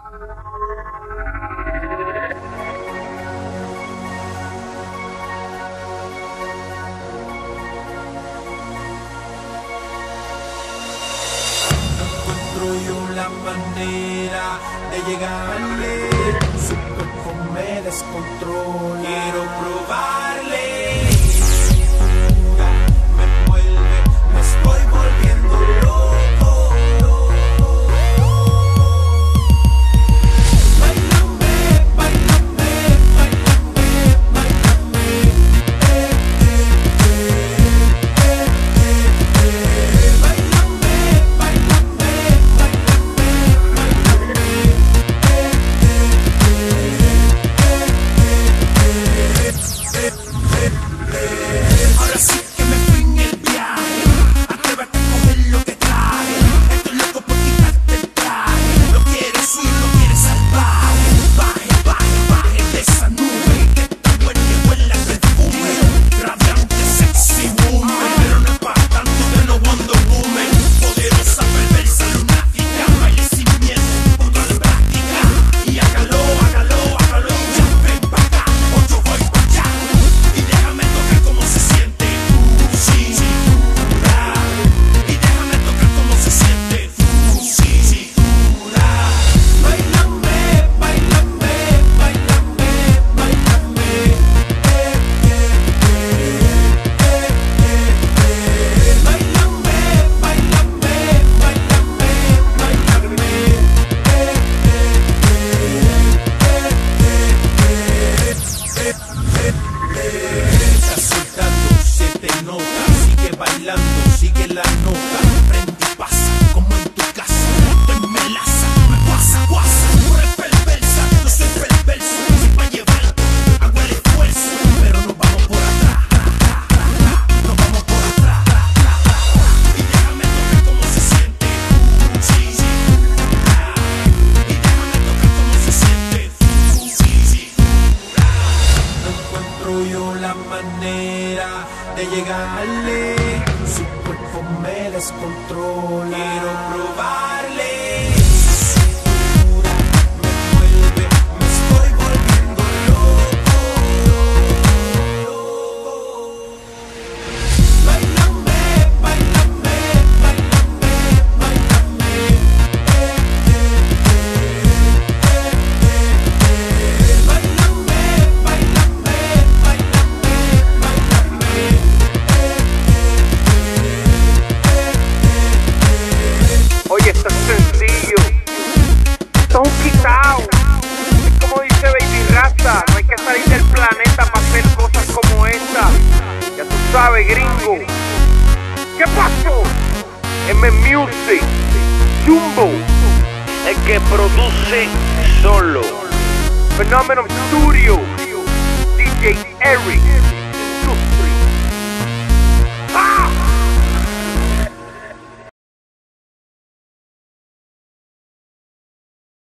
Yo la manera de llegarle, su cuerpo me descontrola. Quiero probarle, me envuelve, me estoy volviendo loco. Bailame, bailame, bailame, bailame, ahora sí que me fui en el viaje. Atrévete a coger lo que traje. Estoy loco por quitarte el traje. Lo quieres huir, lo quieres salvar. Baje, baje, baje de esa nube que está buena y huele a perfume. Radiante, sexy woman, pero no es para tanto de no Wonder Woman. Poderosa, perversa, lunática, baile sin miedo, ponga en práctica. Y hágalo, hágalo, hágalo. Ya ven pa' acá, o yo voy pa' allá. Y déjame tocar cómo se siente cintura. Y déjame tocar cómo se siente cintura. Bailame, bailame, bailame, bailame. Bailame, bailame, bailame, Estás soltando, se te nota. Sigue bailando, sigue la nota. Prende y pasa, como en tu casa. Estoy melaza, me pasa, guasa. Tú eres perversa, yo soy perverso. Si pa' llevarte, hago el esfuerzo. Pero nos vamos por atrás, nos vamos por atrás. Y déjame tocar cómo se siente cintura. Y déjame tocar cómo se siente cintura. No encuentro yo la manera de llegarle, su cuerpo me descontrola. Quiero probarle, su cintura me envuelve, me estoy volviendo loco. Bailame, bailame, bailame, bailame. Bailame, bailame, bailame, bailame. Oye, esto es sencillo, son quitados. Es como dice Baby Rasta, no hay que salir del planeta para hacer cosas como esta. Ya tú sabes, gringo. ¿Qué pasó? M Music, Jumbo, el que produce solo. Phenomenon Studio, DJ Eric, Industry.